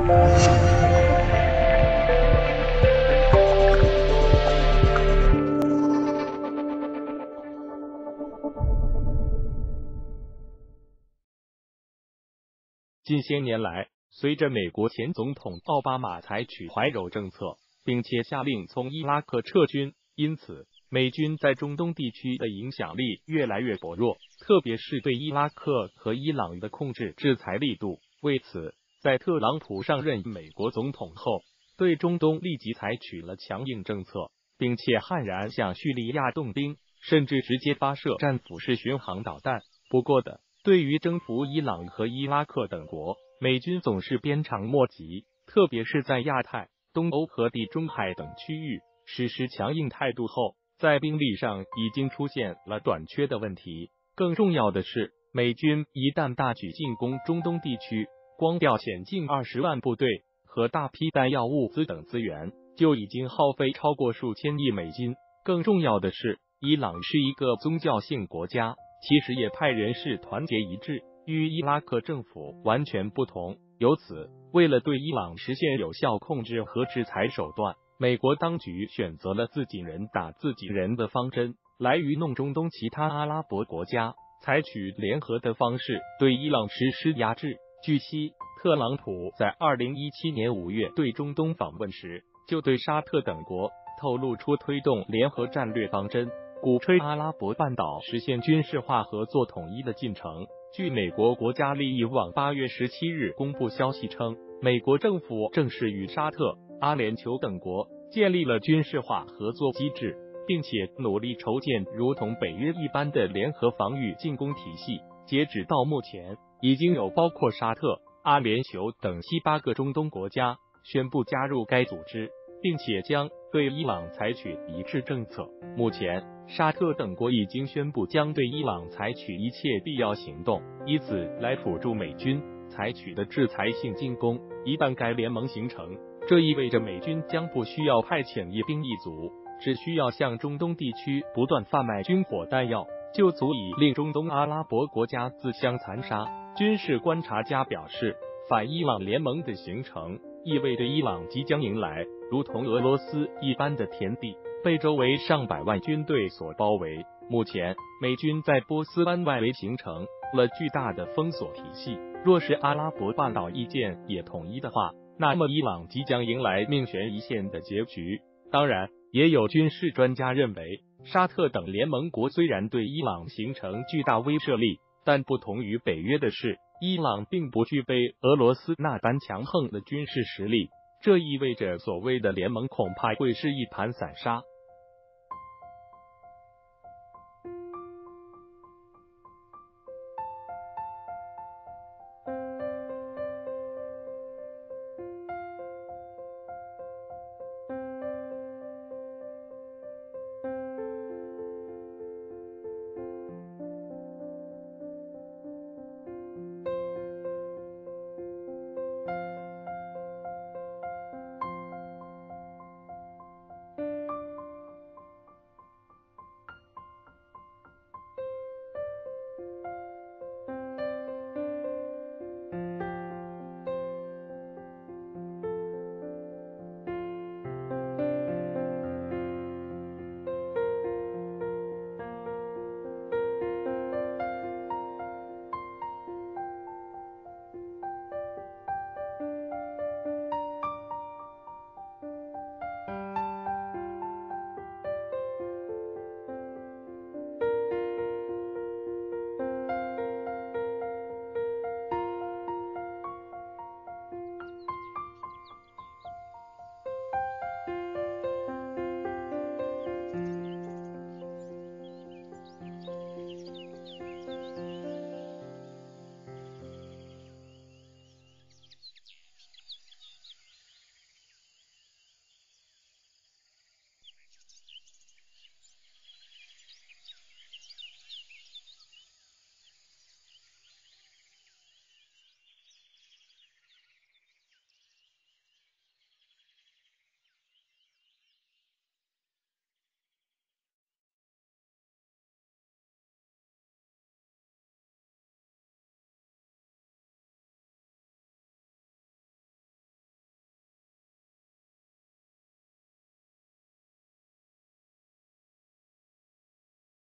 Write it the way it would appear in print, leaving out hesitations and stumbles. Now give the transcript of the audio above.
近些年来，随着美国前总统奥巴马采取怀柔政策，并且下令从伊拉克撤军，因此美军在中东地区的影响力越来越薄弱，特别是对伊拉克和伊朗的控制制裁力度。为此，在特朗普上任美国总统后，对中东立即采取了强硬政策，并且悍然向叙利亚动兵，甚至直接发射战斧式巡航导弹。不过对于征服伊朗和伊拉克等国，美军总是鞭长莫及，特别是在亚太、东欧和地中海等区域实施强硬态度后，在兵力上已经出现了短缺的问题。更重要的是，美军一旦大举进攻中东地区，光调遣近20万部队和大批弹药物资等资源，就已经耗费超过数千亿美金。更重要的是，伊朗是一个宗教性国家，其实也派人士团结一致，与伊拉克政府完全不同。由此，为了对伊朗实现有效控制和制裁手段，美国当局选择了自己人打自己人的方针，来愚弄中东其他阿拉伯国家，采取联合的方式对伊朗实施压制。据悉，特朗普在2017年5月对中东访问时，就对沙特等国透露出推动联合战略方针，鼓吹阿拉伯半岛实现军事化合作统一的进程。据美国国家利益网8月17日公布消息称，美国政府正式与沙特、阿联酋等国建立了军事化合作机制，并且努力筹建如同北约一般的联合防御进攻体系。截止到目前，已经有包括沙特、阿联酋等7、8个中东国家宣布加入该组织，并且将对伊朗采取一致政策。目前，沙特等国已经宣布将对伊朗采取一切必要行动，以此来辅助美军采取的制裁性进攻。一旦该联盟形成，这意味着美军将不需要派遣一兵一卒，只需要向中东地区不断贩卖军火弹药，就足以令中东阿拉伯国家自相残杀。军事观察家表示，反伊朗联盟的形成意味着伊朗即将迎来如同俄罗斯一般的田地，被周围上百万军队所包围。目前，美军在波斯湾外围形成了巨大的封锁体系，若是阿拉伯半岛意见也统一的话，那么伊朗即将迎来命悬一线的结局。当然，也有军事专家认为，沙特等联盟国虽然对伊朗形成巨大威慑力，但不同于北约的是，伊朗并不具备俄罗斯那般强横的军事实力，这意味着所谓的联盟恐怕会是一盘散沙。